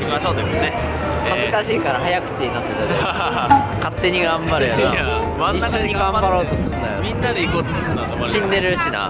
っていきましょうということでね。 恥ずかしいから早口になってたで勝手に頑張るよな。一緒に頑張ろうとすんなよ。 みんなで行こうとすんなと。 死んでるしな。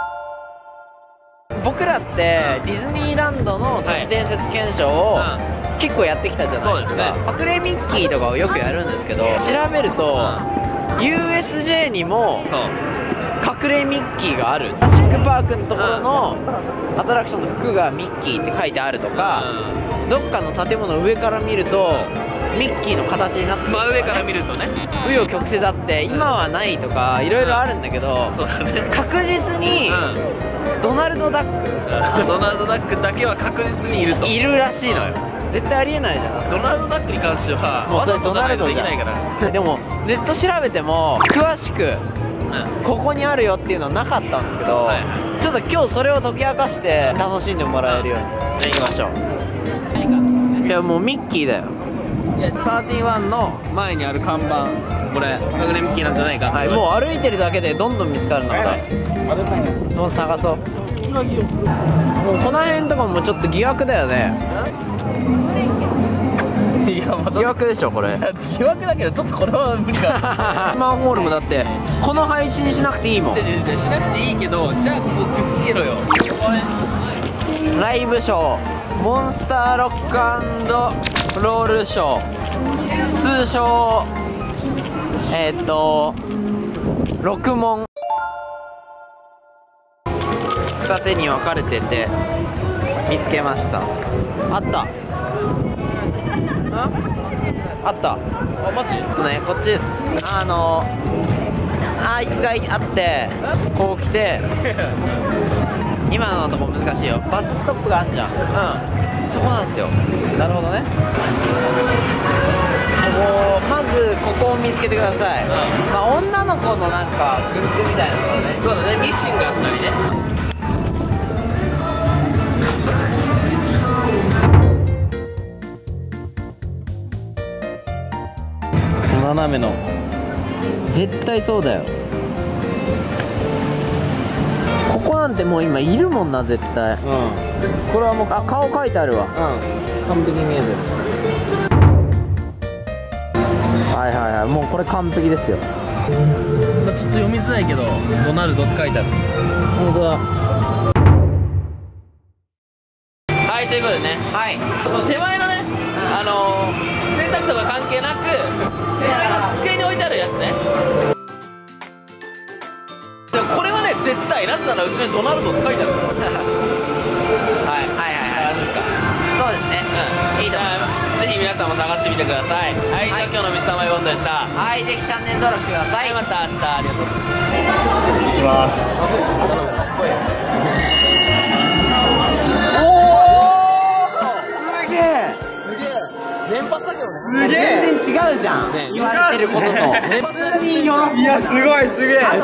僕らってディズニーランドの都市伝説検証を結構やってきたじゃないですか。隠れミッキーとかをよくやるんですけど、調べると USJ にも隠れミッキーがある。ジュラシック・パークのところのアトラクションの服がミッキーって書いてあるとか、どっかの建物上から見るとミッキーの形になってる、 真上から見るとね、 紆余曲折あって今はないとかいろいろあるんだけど、確実にドナルド・ダックドナルド・ダックだけは確実にいると。 いるらしいのよ。絶対ありえないじゃん。 ドナルド・ダックに関してはもうそれドナルドじゃないから。でもネット調べても詳しくここにあるよっていうのはなかったんですけど、ちょっと今日それを解き明かして楽しんでもらえるようにじゃあ行きましょう。いやもうミッキーだよ。いや31の前にある看板、これ隠れミッキーなんじゃないか。 はい、もう歩いてるだけでどんどん見つかるので、もう探そう。もうこの辺とかもちょっと疑惑だよね。 いやまた疑惑でしょこれ。 疑惑だけどちょっとこれは無理だ。 マンホールもだってこの配置にしなくていいもん。 しなくていいけど、じゃあここくっつけろよ。 ライブショーモンスターロック&ロールショー、通称6問。二手に分かれてて見つけました。あったあった。 あ、マジ？ ね、こっちです。あいつがあってこう来て今のとこ難しいよ。バスストップがあんじゃん。そこなんですよ。なるほどね。まずここを見つけてください。まあ女の子のなんかグッズみたいなのがね。 そうだね、ミシンがあったりね。斜めの絶対そうだよ。ここなんてもう今いるもんな絶対。これはもう顔書いてあるわ。 完璧に見えてる。 はいはいはい、もうこれ完璧ですよ。 ちょっと読みづらいけどドナルドって書いてある。 本当だ。 はい、ということでね、はい、この手前のね、洗濯とか関係なく手前の机に置いてあるやつね。でもこれはね絶対なぜなら後ろにドナルドって書いてあるからはいはいはいはい、ですか。 そうですね。いいと思います。 ぜひ皆さんも探してみてください。はい、じゃあ今日の水溜りボンドでした。 はい、ぜひチャンネル登録してください。 はい、また明日。ありがとうございます。 いきます。 すげえ連発だけどね。 全然違うじゃん、言われてることと。 いやすごいすげえ。